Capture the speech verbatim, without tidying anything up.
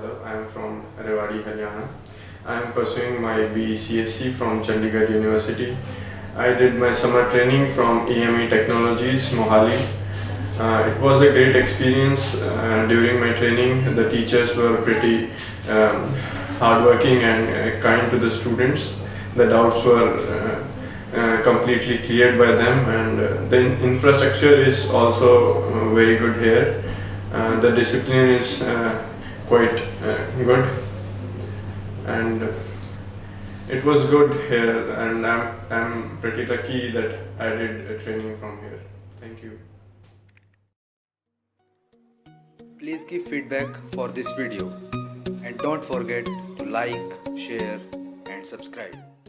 Yadav. I am from Rewari, Haryana. I am pursuing my B E C S C from Chandigarh University. I did my summer training from E M E Technologies, Mohali. Uh, it was a great experience. Uh, during my training, the teachers were pretty um, hardworking and uh, kind to the students. The doubts were uh, uh, completely cleared by them, and uh, the infrastructure is also uh, very good here. Uh, the discipline is uh, quite uh, good, and it was good here, and I'm, I'm pretty lucky that I did a training from here. Thank you. Please give feedback for this video and don't forget to like, share and subscribe.